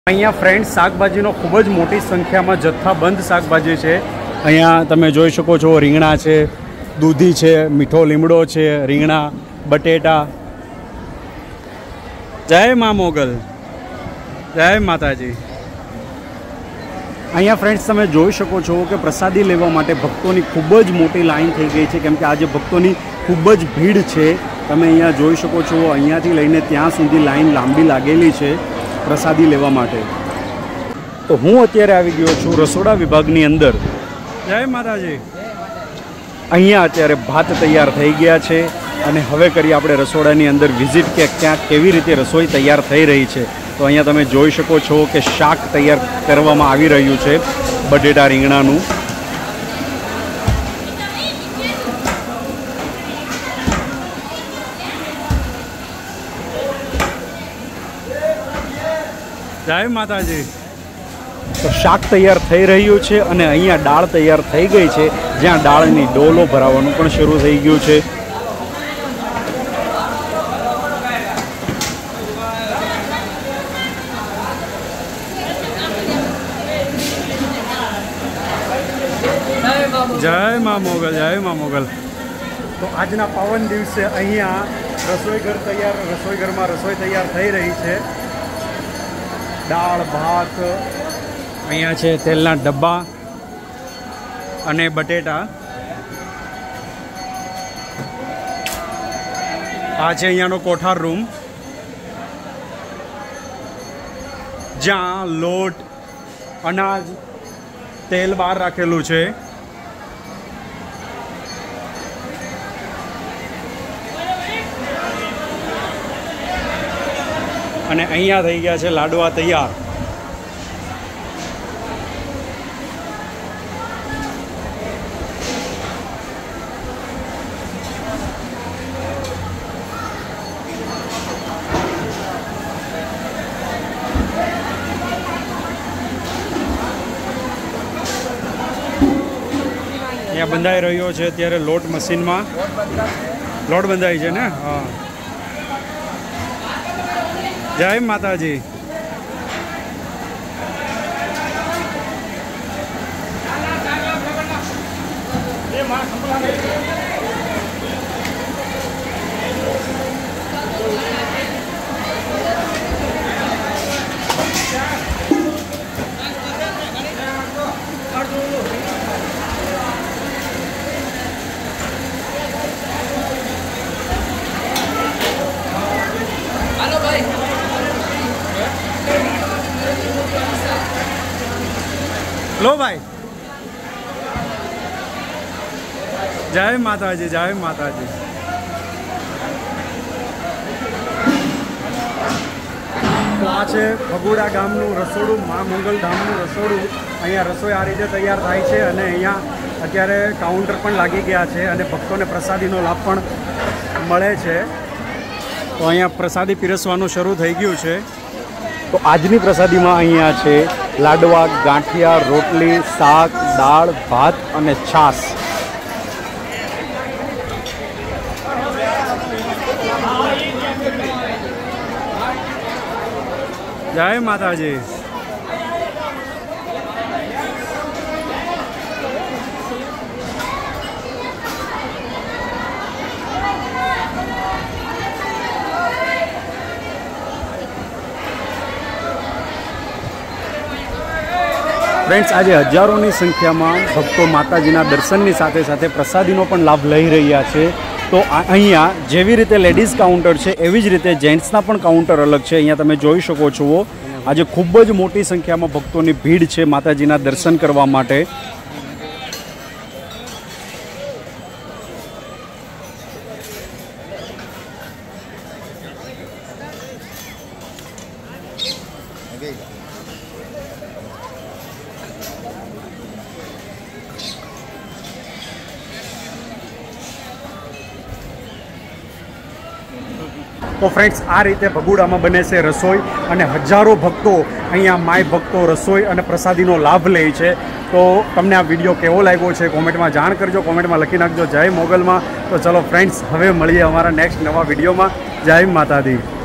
અહીંયા ફ્રેન્ડ્સ શાકભાજીનો ખૂબ જ મોટી સંખ્યામાં જથ્થાબંધ શાકભાજી છે। અહીંયા તમે જોઈ શકો છો રીંગણા છે, દૂધી છે, મીઠો લીમડો છે, રીંગણા, બટેટા। જય મા મોગલ, જય માતાજી। અહીંયા ફ્રેન્ડ્સ તમે જોઈ શકો છો કે પ્રસાદી લેવા માટે ભક્તોની ખૂબ જ મોટી લાઈન થઈ ગઈ છે, કેમ કે આજે ભક્તોની ખૂબ જ ભીડ છે। તમે અહીંયા જોઈ શકો છો અહીંયાથી લઈને ત્યાં સુધી લાઈન લાંબી લાગેલી છે પ્રસાદી લેવા માટે। તો હું અત્યારે આવી ગયો છું રસોડા વિભાગની અંદર। જય માતાજી। અહીંયા અત્યારે ભાત તૈયાર થઈ ગયા છે અને હવે કરી આપણે રસોડાની અંદર વિઝિટ કે ક્યાંક કેવી રીતે રસોઈ તૈયાર થઈ રહી છે। તો અહીંયા તમે જોઈ શકો છો કે શાક તૈયાર કરવામાં આવી રહ્યું છે બટેટા રીંગણાનું। जय माताजी। तो शाक तैयार થઈ રહ્યું છે અને અહીંયા દાળ તૈયાર થઈ ગઈ છે, જ્યાં દાળની ડોલો ભરાવાનું પણ શરૂ થઈ ગયું છે। જય મા મોગલ, જય મા મોગલ। તો આજના પાવન દિવસે અહીંયા રસોઈઘરમાં રસોઈ તૈયાર થઈ રહી છે। दाल भात अहींया छे, तेलना डब्बा अने बटेटा। आ छे अहींयानो कोठार रूम, ज्यां लोट, अनाज, तेल बहार राखेलुं छे। અને અહીંયા થઈ ગયા છે લાડવા તૈયાર। અહીંયા બંધાઈ રહ્યો છે અત્યારે લોટ મશીનમાં। લોટ બંધાય છે ને? હા। जय माताजी। लो भाई। जय माताजी, जय माताजी। तो आ छे भगोड़ा गामनु रसोड़ू, मां मंगल धामनु रसोड़ू। अहींया रसोई आ रीते तैयार थाय छे अने अहींया अत्यारे काउंटर पण लागी गया छे अने भक्तोने प्रसादीनो लाभ पण मळे छे। तो अहींया प्रसादी पीरसवानुं शरू थई गयुं छे। तो आजनी प्रसादीमां अहींया छे लाडवा, गांठिया, रोटली, शाक, दाळ, भात अने छास। जय माताजी। फ्रेंड्स आज हजारों की संख्या में भक्तों माताजीना दर्शननी साथे साथे प्रसादीनो पण लाभ लई रह्या छे। तो अहींया जेवी रीते लेडीज काउंटर है एवी ज रीते जेंट्सना पण काउंटर अलग है। अहींया तमे जोई शको छो आज खूब ज मोटी संख्या में भक्तों की भीड़ है माताजीना दर्शन करवा माटे। तो फ्रेंड्स आ रीते भगोड़ा में बने से रसोई और हजारों भक्तों अहींया माय भक्तों रसोई और प्रसादीनो लाभ ले छे। तो तमने आ विडियो केवो लाग्यो छे कॉमेंट में जाण करजो, कॉमेंट में लखी नाखजो जय मोगल में। तो चलो फ्रेंड्स हवे मळीए अमारा नेक्स्ट नवा विडियो में। जय माताजी।